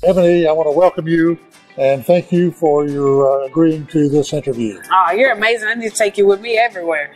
Ebony, I want to welcome you and thank you for your agreeing to this interview. Oh, you're amazing. I need to take you with me everywhere.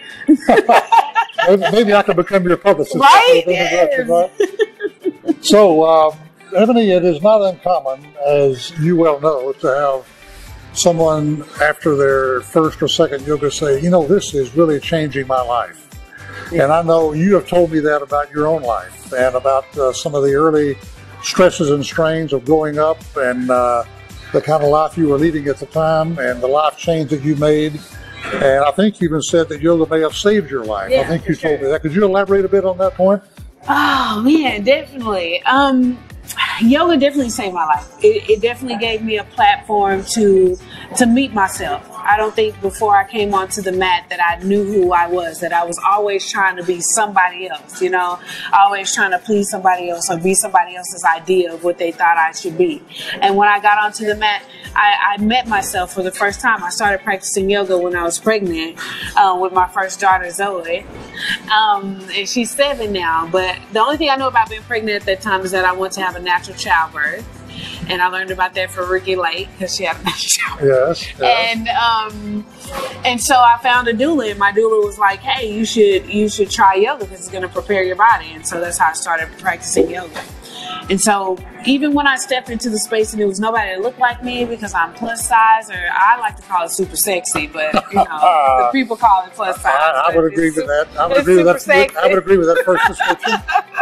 Maybe I can become your publicist. Right? Yes. Right? So, Ebony, it is not uncommon, as you well know, to have someone after their first or second yoga say, you know, this is really changing my life. Yeah. And I know you have told me that about your own life and about some of the early stresses and strains of growing up and the kind of life you were leading at the time and the life change that you made. And I think you even said that yoga may have saved your life. Yeah, I think you told me that. Could you elaborate a bit on that point? Oh, man, definitely. Yoga definitely saved my life. It definitely gave me a platform to meet myself. I don't think before I came onto the mat that I knew who I was, that I was always trying to be somebody else, you know, always trying to please somebody else or be somebody else's idea of what they thought I should be. And when I got onto the mat, I met myself for the first time. I started practicing yoga when I was pregnant with my first daughter, Zoe. And she's 7 now. But the only thing I know about being pregnant at that time is that I want to have a natural childbirth. And I learned about that for Ricky Lake because she had a natural childbirth. Yes. And so I found a doula, and my doula was like, hey, you should try yoga because it's going to prepare your body. And so that's how I started practicing yoga. And so even when I stepped into the space and there was nobody that looked like me because I'm plus size, or I like to call it super sexy, but you know, the people call it plus size. I would agree with that. I would agree with that. I would agree with that first description.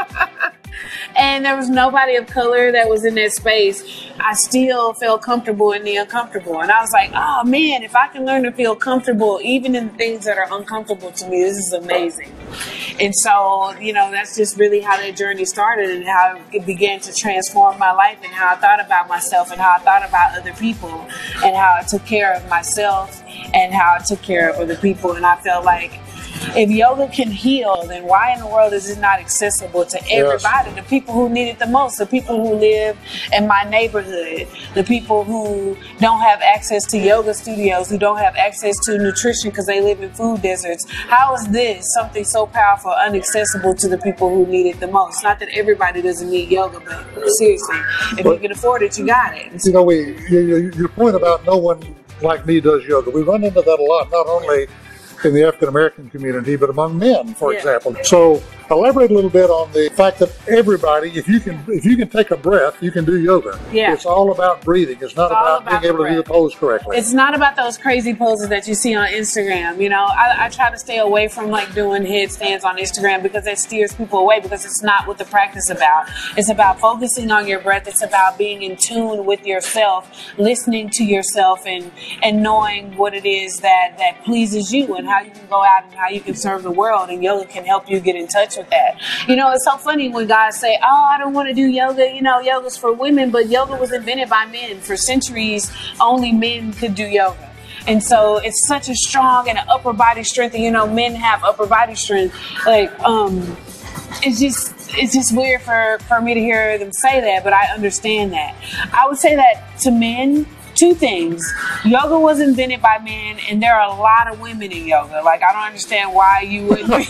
And there was nobody of color that was in that space. I still felt comfortable in the uncomfortable. And I was like, oh man, if I can learn to feel comfortable, even in things that are uncomfortable to me, this is amazing. And so, you know, that's just really how that journey started and how it began to transform my life and how I thought about myself and how I thought about other people and how I took care of myself and how I took care of other people. And I felt like, if yoga can heal, then why in the world is it not accessible to everybody? Yes. The people who need it the most, the people who live in my neighborhood, the people who don't have access to yoga studios, who don't have access to nutrition because they live in food deserts. How is this something so powerful, inaccessible to the people who need it the most? Not that everybody doesn't need yoga, but seriously, if you can afford it, you got it. You know, your point about no one like me does yoga, we run into that a lot, not only in the African-American community, but among men, for example. So elaborate a little bit on the fact that everybody, if you can take a breath, you can do yoga. Yeah. It's all about breathing. It's not about being able to do the pose correctly. It's not about those crazy poses that you see on Instagram. You know, I try to stay away from like doing headstands on Instagram because that steers people away, because it's not what the practice is about. It's about focusing on your breath. It's about being in tune with yourself, listening to yourself and knowing what it is that pleases you and how you can go out and how you can serve the world, and yoga can help you get in touch with that. You know, it's so funny when guys say, oh, I don't want to do yoga, you know, yoga's for women, but yoga was invented by men. For centuries, only men could do yoga. And so it's such a strong and an upper body strength, and you know, men have upper body strength. Like, it's just weird for me to hear them say that, but I understand that. I would say that to men, 2 things. Yoga was invented by men, and there are a lot of women in yoga. Like, I don't understand why you wouldn't be.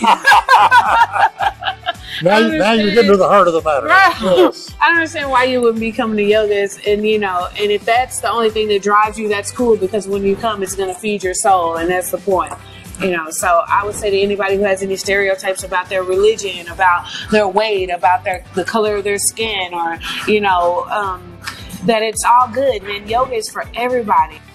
now you're getting to the heart of the matter. Right. Yes. I don't understand why you wouldn't be coming to yoga. And, you know, and if that's the only thing that drives you, that's cool, because when you come, it's going to feed your soul, and that's the point. You know, so I would say to anybody who has any stereotypes about their religion, about their weight, about the color of their skin, or, you know, that it's all good, man. Yoga is for everybody.